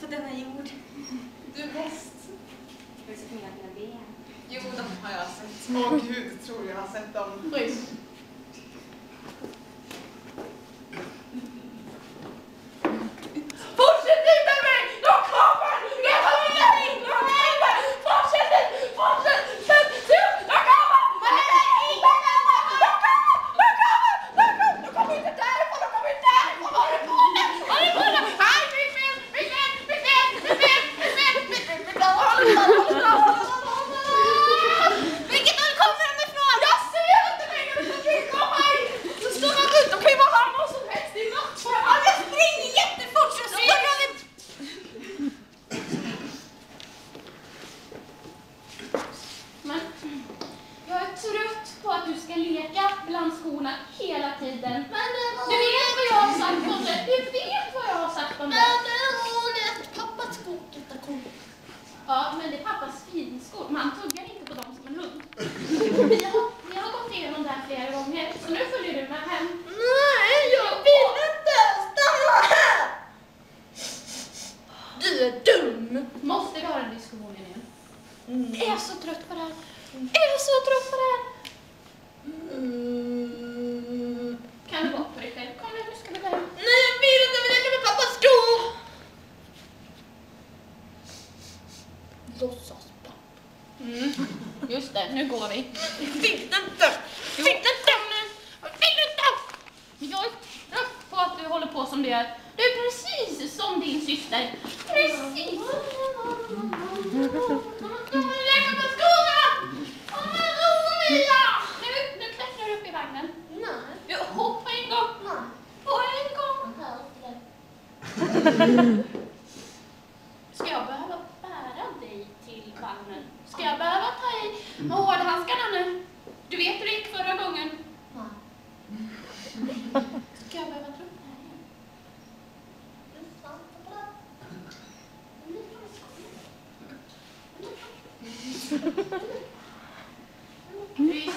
på denna jord. Du är bäst. Du har sett mina ben. Jo, de har jag sett. Åh gud, tror jag har sett dem. Schysst. Fortsätt titta mig! De kommer! De kommer in! De kommer! Fortsätt! Fortsätt! De kommer! Nej! De kommer! De kommer! De kommer inte därifrån! De kommer inte därifrån! Vad är det på det? Vad är det på det? Nej, mitt ben! Mitt ben! Mitt ben! Mitt ben! Mitt ben! Mitt ben! Mitt ben! Vilket håll kommer de ifrån? Jag ser inte längre! De kan ju komma hit! Så står de ut! De kan ju bara ha någon som helst i natt! Jag springer jättefort så ser jag det. Men jag är trött på att du ska leka bland skorna hela tiden. Du vet vad jag har sagt om det. Du vet vad jag har sagt om det. Pappas skor inte kom. Ja, men det är pappas finskor. Man tuggar inte på dem som en hund. Vi har gått igenom det här flera gånger. Så nu följer du med hem. Nej, jag vill inte. Stanna här. Du är dum. Måste vi ha den diskussionen igen? Jag är så trött på det här. Jag är så trött på det här. Kan du gå på dig själv? Kom nu, nu ska vi gå hem. Nej, jag vill inte leka med pappas skor. Låtsas pappa. Just det, nu går vi. Fick inte. Fick inte nu. Fick inte. Jag är trött på att du håller på som du gör. Du är precis som din syster. Precis. Lägg på skorna! Åh, vad roliga! Nu klättrar du upp i vagnen. Nej. Du hoppar en gång. Nej. Och en gång. Ska jag behöva bära dig till vagnen? Ska jag behöva ta i hårdhandskarna nu? Du vet hur det gick förra gången. Ska jag behöva tro det här igen? Chris.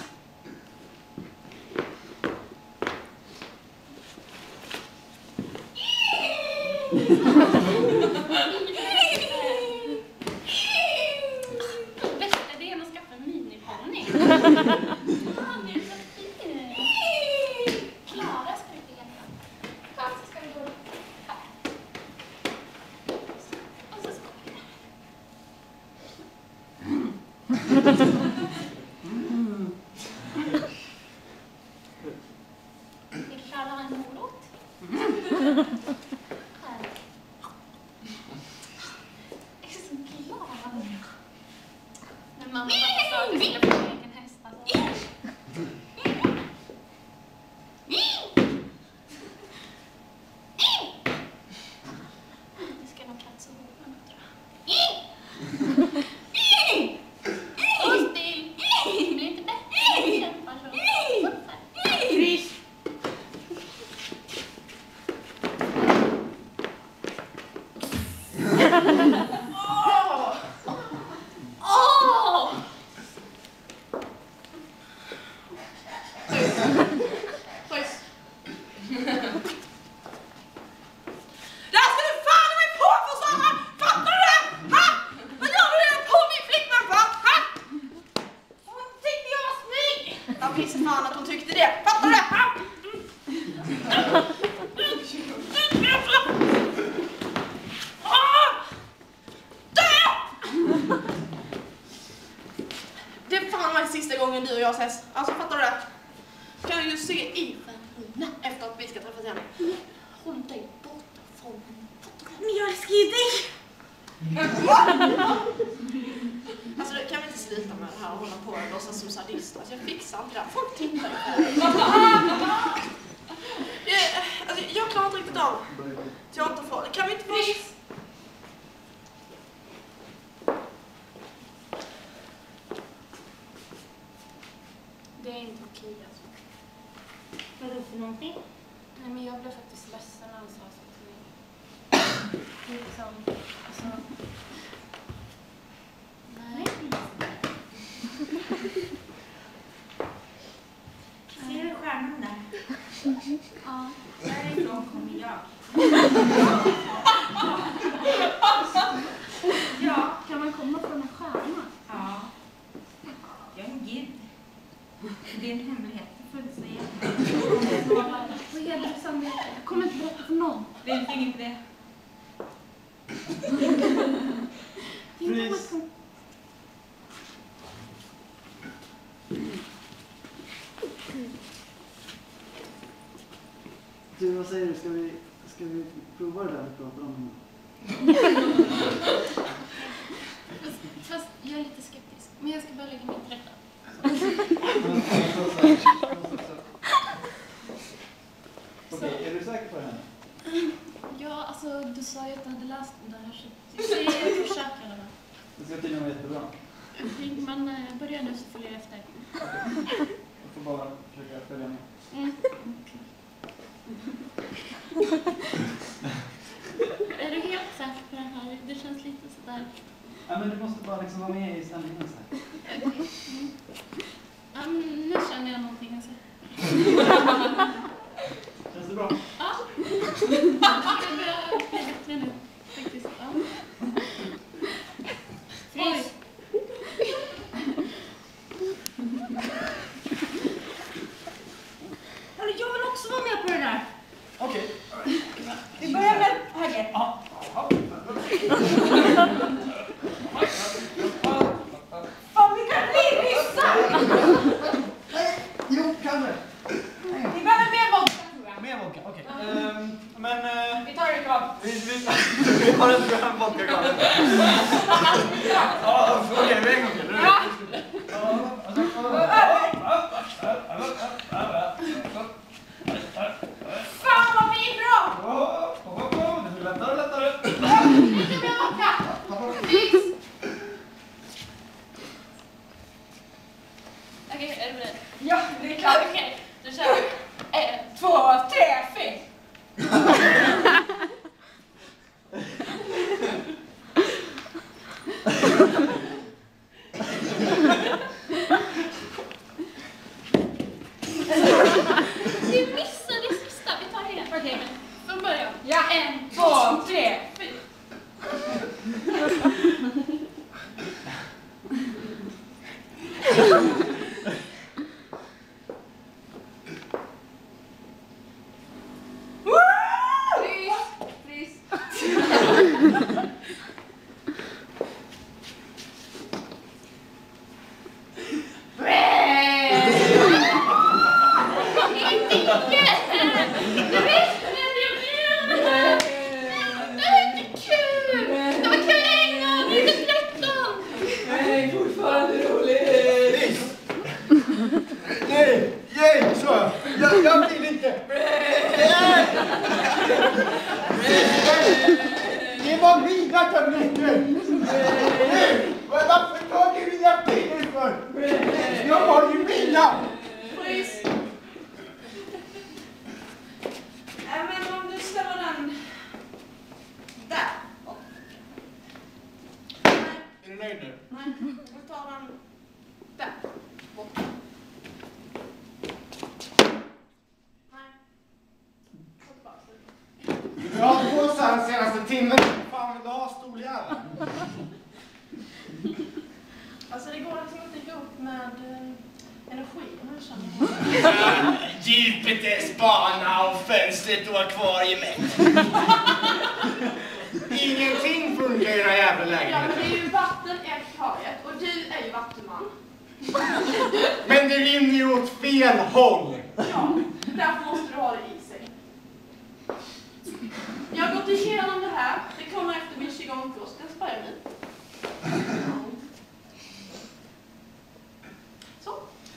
Bästa idén att skaffa en miniponny. Han är så fin. Klara ska vi leka. Kom så ska vi gå här. Och så ska vi Vill Charla ha en morot? Här. Jag är så glad. Men mamma sa att du skulle få en egen häst. Alltså. Det ska nog platsa ihop med något, tror jag. Stå still. Det blir inte bättre. Kämpa så. Chris. Visst fan att hon tyckte det. Fattar du det? Det är fan var sista gången du och jag ses. Alltså fattar du det? Kan ju se i färgerna efter att vi ska träffas igen. Håll dig borta från henne. Men jag älskar ju dig. Alltså kan vi inte sluta med det här och hålla på och låtsas som sadist? Alltså jag fixar inte det här. Folk tittar ju på alltså, jag klarar inte riktigt av teaterfrågor. Kan vi inte få... Det är inte okej alltså. Vad är det för någonting? Nej men jag blev faktiskt ledsen när han sa så till mig. Liksom, alltså... Nej. Ser du stjärnan där? Ja. Därifrån kommer jag. Freeze. Du, vad säger du? Ska vi prova det där vi pratar om? Fast jag är lite skeptisk. Men jag ska bara lägga mig till rätta. Okej, är du säker på det här? Ja, alltså du sa ju att du hade läst den där. Så jag försöker i alla fall. Det ska tydligen vara jättebra. Man börjar nu så följer jag efter. Jag får bara försöka följa med. Är du helt säker på det här? Det känns lite sådär. Ja, men du måste bara liksom vara med i stämningen så här. Nu känner jag någonting. Alltså. Känns det bra? Ja. Det börjar bli bättre nu. Faktiskt. Ja. Frys. Jag vill också vara med på det där. Okej. Vi börjar med höger. Ja. Fan, vi kan bli ryssar! Jo, kan det. Vi behöver mer vodka, tror jag. Mer vodka, okej. Men... Vi tar det kvar. Vi har en grön vodka kvar. Ja, okej, vi en gång till. Fan vad vi är bra! Det blir lättare och lättare. Lite mer vodka. Okej, är du beredd? Ja, det är klart. Okej, då kör vi. 1, 2, 3, 4. Vi missade det sista. Vi tar det igen. Okej, men från början. Ja, 1, 2, 3, 4. Jag vill inte! Det var mina tabletter! Varför tar du mina piller för? Jag har ju mina! Frys. Men om du ställer den där. Är du nöjd nu? Nej, jag tar den där. Bort. Nej. Ta tillbaka den. Du har hållit på så här senaste timmen. Fan vill du ha stoljäveln? Alltså det går liksom inte ihop med energin här känner jag. Jupiters bana och fönstret var kvar i mig. Ingenting funkar i den här jävla Ja, men lägenheten. det är ju vatten i akvariet och du är ju vattenman. Men det rinner ju åt fel håll. Ja, därför måste du ha det i sig. Jag har gått igenom det här. Det kommer efter min qigongkurs. Den sparar mig. Så.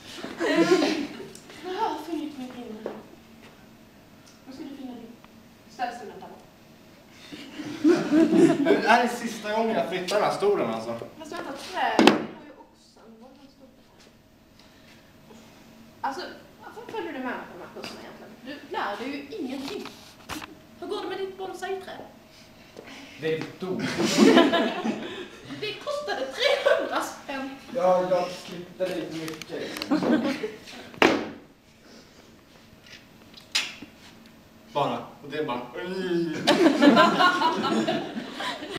Jag har funnit min inre. Nu ska du finna din ställstolen där borta. Det här är sista gången jag flyttar den här stolen alltså. Fast vänta, träden har ju oxen. Var den står där? Alltså, varför följer du med på de här kurserna egentligen? Du lär dig ju ingenting. Hur går det med ditt bonsai-träd? Det är dåligt. Det kostade 300 spänn. Ja, jag klippte lite mycket. Bara. Och det är bara...